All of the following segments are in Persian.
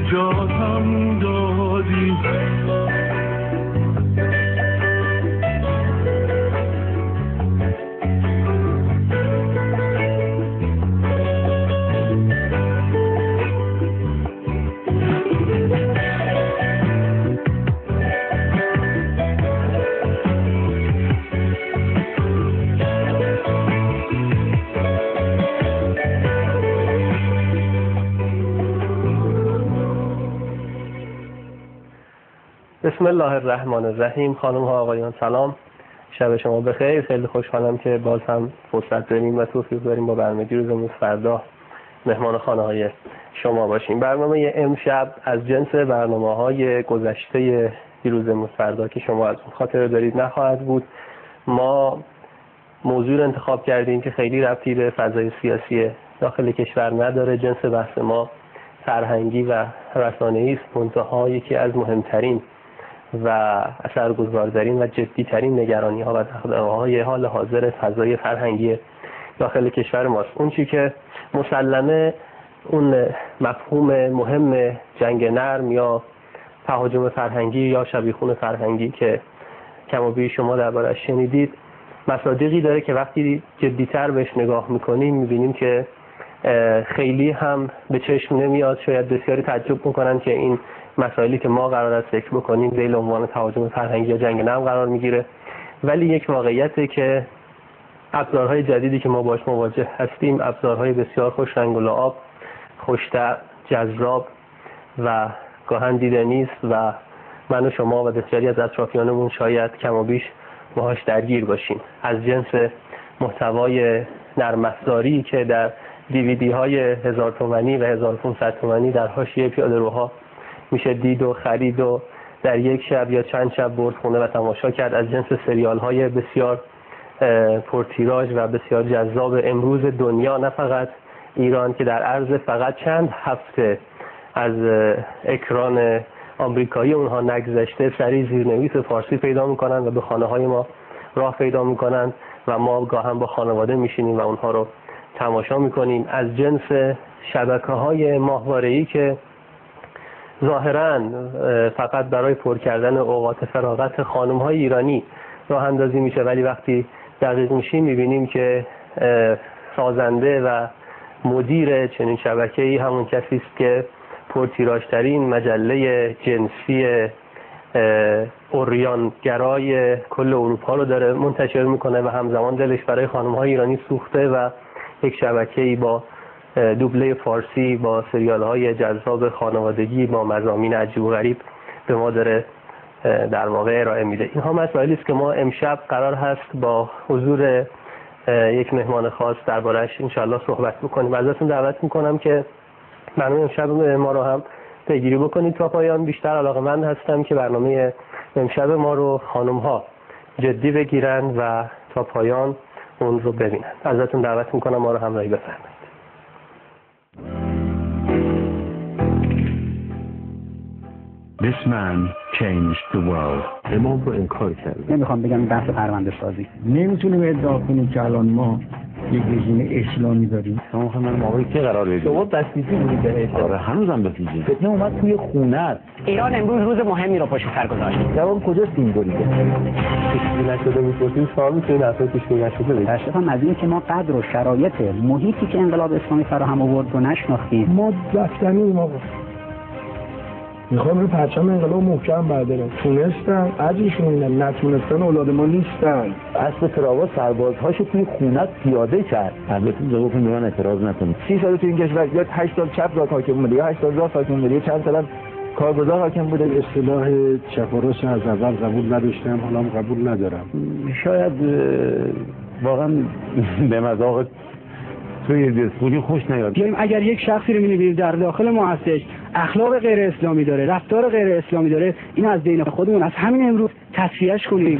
نجاتم دادی. بسم الله الرحمن الرحیم. خانم ها آقایان سلام، شب شما بخیر. خیلی خوشحالم که باز هم فرصت داریم و توفیق داریم با برنامه دیروز امروز فردا مهمان خانه های شما باشیم. برنامه امشب از جنس برنامه های گذشته دیروز امروز فردا که شما از اون خاطر دارید نخواهد بود. ما موضوع رو انتخاب کردیم که خیلی ربطی به فضای سیاسی داخل کشور نداره. جنس بحث ما فرهنگی و رسانه‌ای است، منتها یکی از مهمترین و اثرگذارترین و جدیترین نگرانی‌ها و دغدغه‌های حال حاضر فضای فرهنگی داخل کشور ماست. اون چی که مسلمه اون مفهوم مهم جنگ نرم یا تهاجم فرهنگی یا شبیخون فرهنگی که کم و بیش شما درباره‌اش شنیدید مصادیقی داره که وقتی جدی‌تر بهش نگاه می‌کنیم می‌بینیم که خیلی هم به چشم نمیاد. شاید بسیاری تعجب می‌کنن که این مسائلی که ما قرار است فکر بکنیم زیر عنوان تهاجم فرهنگی یا جنگ نرم قرار میگیره، ولی یک واقعیته که ابزارهای جدیدی که ما باش مواجه هستیم ابزارهای بسیار خوش رنگ و لعاب، خوش‌طبع، جذاب و گاهن دیدنی است و من و شما و بسیاری از اطرافیانمون شاید کم و بیش باهاش درگیر باشیم. از جنس محتوای نرم افزاری که در دیویدی های 1000 تومانی و 1500 تومانی در حاشیه پیاده‌روها میشه دید و خرید و در یک شب یا چند شب برد خونه و تماشا کرد. از جنس سریال های بسیار پرتیراژ و بسیار جذاب امروز دنیا، نه فقط ایران، که در عرض فقط چند هفته از اکران آمریکایی اونها نگذشته سری زیرنویس فارسی پیدا میکنن و به خانه های ما راه پیدا میکنن و ما گاهن با خانواده میشینیم و اونها رو تماشا میکنیم. از جنس شبکه‌های ماهواره‌ای که ظاهراً فقط برای پر کردن اوقات فراغت خانم‌های ایرانی راه اندازی میشه، ولی وقتی دقیق میشیم میبینیم که سازنده و مدیر چنین شبکه‌ای همون کسی است که پرتیراژترین مجله جنسی عریان‌گرای کل اروپا رو داره منتشر میکنه و همزمان دلش برای خانم‌های ایرانی سوخته و یک شبکه‌ای با دوبله فارسی با سریال‌های جذاب خانوادگی با مضامین عجیب و غریب به ما داره در واقع ارائه میده. اینها مسائلی است که ما امشب قرار هست با حضور یک مهمان خاص درباره‌اش انشالله صحبت بکنیم. ازتون دعوت میکنم که برنامه امشب ما رو هم پیگیری بکنید تا پایان. بیشتر علاقه‌مند هستم که برنامه امشب ما رو خانم‌ها جدی بگیرن و تا پایان اون رو ببینن. ازتون دعوت میکنم ما رو همراهی بفرمایید. This man changed the world. امام رو انکار کرد. نمیخوام بگم این بحث پرونده سازی. نمیتونیم ادعا کنیم که الان ما یک رژیم اسلامی داریم. شما خواهد من مقابل که قرار بدید؟ شما بسیجی بودید بهش. آره هنوزم بسیجی. فتنه اومد توی خونه. ایران امروز روز مهمی رو پشت سر گذاشت. جواب کجا سیمبولیه؟ پیش‌بینی نشده می‌پرسید شما می‌تونید اصلا پیش‌بینی نشده بگید. تأسفاً از این که ما قدر و شرایط محیطی که انقلاب اسلامی فراهم آورد رو نشناختیم. ما رفتنیم آقا. میخوام رو پرچم انقلاب محکم بردارم. تونستن عجیشون اینه، نتونستن اولاد ما نیستن. اسب کراوات سربازهاشو توی خونه پیاده کرد. البته جواب به من اعتراض نکنید. 30 سال تو این کشور یا 8 سال چپ را حاکم بوده یا 8 سال راست حاکم بوده یا چند سال کارگزار حاکم بوده. اصطلاح چپ و راست از اول قبول نداشتم، حالا هم قبول ندارم. شاید واقعا به مذاق توی دستوری خوش نیاد. اگر یک شخصی رو می‌بینیم در داخل ما هستش اخلاق غیر اسلامی داره، رفتار غیر اسلامی داره، این از بین خودمون از همین امروز تصفیهش کنیم.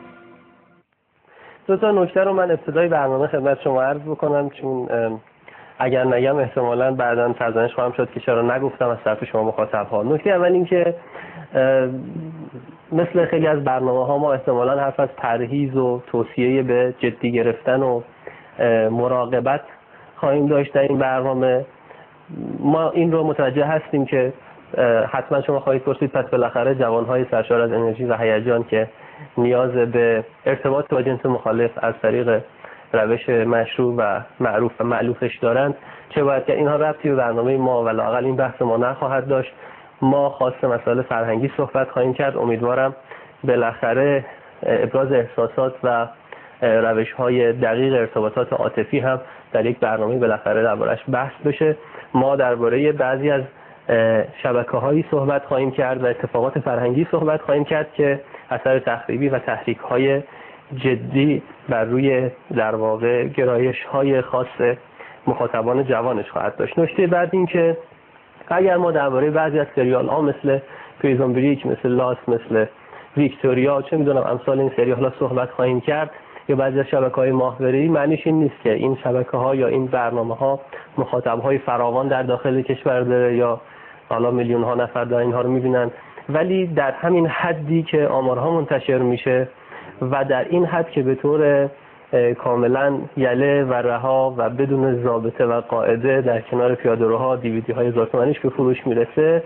دو تا نکته رو من ابتدای برنامه خدمت شما عرض بکنم، چون اگر نگم احتمالاً بعداً سرزنش خواهم شد که چرا نگفتم از طرف شما مخاطب ها. نکته اول این که مثل خیلی از برنامه ها ما احتمالاً حرف از پرهیز و توصیه به جدی گرفتن و مراقبت خواهیم داشت در این برنامه. ما این رو متوجه هستیم که حتما شما خواهید پرسید پس بالاخره جوانهای سرشار از انرژی و هیجان که نیاز به ارتباط با جنس مخالف از طریق روش مشروع و معروف و مألوفش دارند چه باید که اینها ربطی به برنامه ما و لااقل این بحث ما نخواهد داشت. ما خاص مسائل فرهنگی صحبت خواهیم کرد. امیدوارم بالاخره ابراز احساسات و روش‌های دقیق ارتباطات عاطفی هم در یک برنامه بالاخره درباره‌اش بحث بشه. ما درباره بعضی از شبکه‌هایی صحبت خواهیم کرد و اتفاقات فرهنگی صحبت خواهیم کرد که اثر تخریبی و تحریک‌های جدی بر روی در واقع گرایش‌های خاص مخاطبان جوانش خواهد داشت. نکته بعد این که اگر ما درباره بعضی از سریال‌ها مثل پریزون بریک، مثل لاست، مثل ویکتوریا، چه می‌دونم امثال این سریال‌ها صحبت خواهیم کرد یا بعضی از شبکه‌های ماهواره‌ای، معنیش این نیست که این شبکه‌ها یا این برنامه‌ها مخاطب‌های فراوان در داخل کشور داره یا حالا میلیون‌ها نفر دارن اینها رو می‌بینن، ولی در همین حدی که آمارها منتشر میشه و در این حد که به طور کاملا یله و رها و بدون ضابطه و قاعده در کنار پیاده‌روها دیویدی‌های هزار تومانیش به فروش میرسه،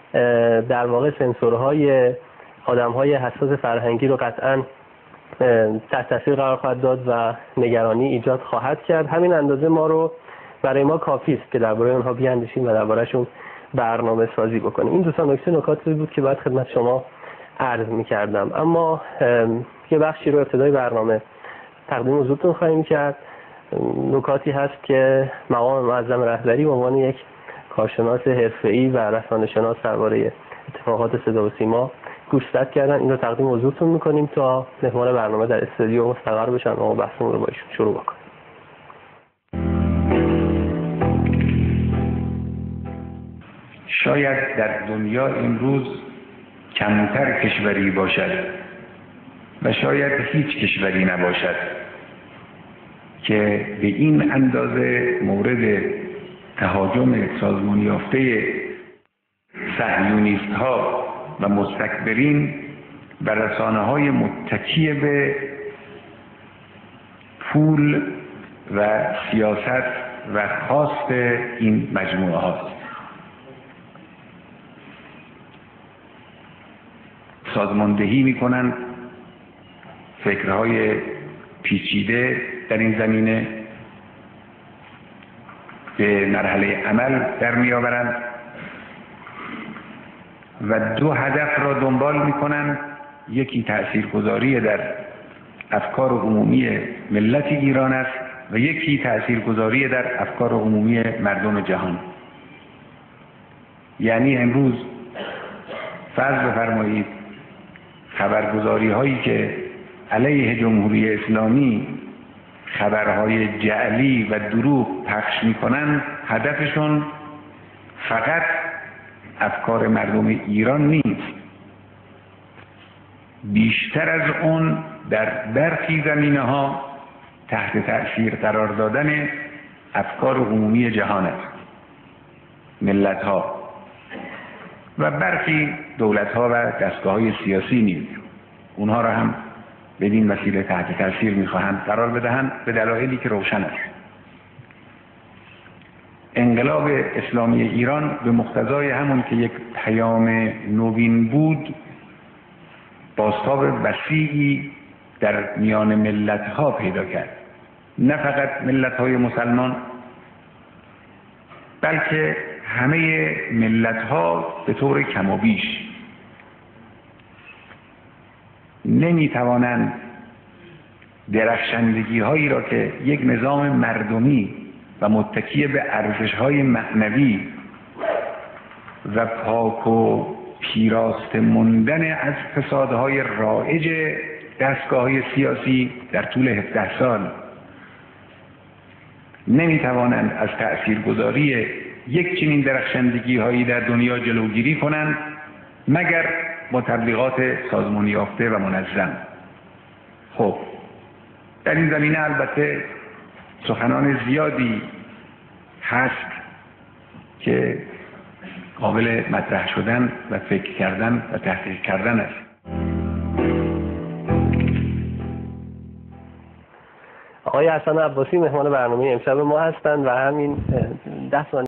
در واقع سنسورهای آدم‌های حساس فرهنگی رو قطعاً تحت تاثیر قرار خواهد داد و نگرانی ایجاد خواهد کرد. همین اندازه ما رو برای ما کافی است که درباره اونها بیاندیشیم و درباره‌شون برنامه سازی بکنیم. این دوستان نکاتی بود که باید خدمت شما عرض می‌کردم. اما یه بخشی رو ابتدای برنامه تقدیم حضورتون خواهیم کرد. نکاتی هست که مقام معظم رهبری به عنوان یک کارشناس حرفه‌ای و رسانه‌شناس درباره اتفاقات صدا و سیما گوشزد کردن. این رو تقدیم حضورتون می‌کنیم تا مهمان برنامه در استودیو مستقر بشن و بحثمون رو با ایشون شروع بکنیم. شاید در دنیا امروز کمتر کشوری باشد و شاید هیچ کشوری نباشد که به این اندازه مورد تهاجم سازمان یافته صهیونیست ها و مستکبرین و رسانه‌های متکی به پول و سیاست و خواست این مجموعه هاست. سازماندهی میکنن فکرهای پیچیده در این زمینه به مرحله عمل در میآورند و دو هدف را دنبال میکنن. یکی تأثیرگذاری در افکار عمومی ملت ایران است و یکی تأثیرگذاری در افکار عمومی مردم جهان. یعنی امروز فرض بفرمایید خبرگزاری هایی که علیه جمهوری اسلامی خبرهای جعلی و دروغ پخش میکنن، هدفشون فقط افکار مردم ایران نیست، بیشتر از اون در برخی زمینه‌ها تحت تأثیر قرار دادن افکار عمومی جهان است، ملت‌ها و برخی دولت‌ها و دستگاه‌های سیاسی نیز. اونها را هم بدین وسیله تحت تأثیر می‌خواهند قرار بدهند به دلایلی که روشن است. انقلاب اسلامی ایران به مقتضای همون که یک پیام نوین بود، بازتاب وسیعی در میان ملت‌ها پیدا کرد. نه فقط ملت‌های مسلمان، بلکه همه ملت‌ها به طور کم و بیش نمی‌توانند درخشندگی‌هایی را که یک نظام مردمی و متکی به ارزش‌های معنوی و پاک و پیراسته موندن از فسادهای رایج دستگاه‌های سیاسی در طول 17 سال نمی‌توانند از تأثیرگذاری یک چنین درخشندگی‌هایی در دنیا جلوگیری کنند مگر با تبلیغات سازمان یافته و منظم. خب در این زمینه البته سخنان زیادی هست که قابل مطرح شدن و فکر کردن و تحقیق کردن است. آقای حسن عباسی مهمان برنامه امشب ما هستند و همین 10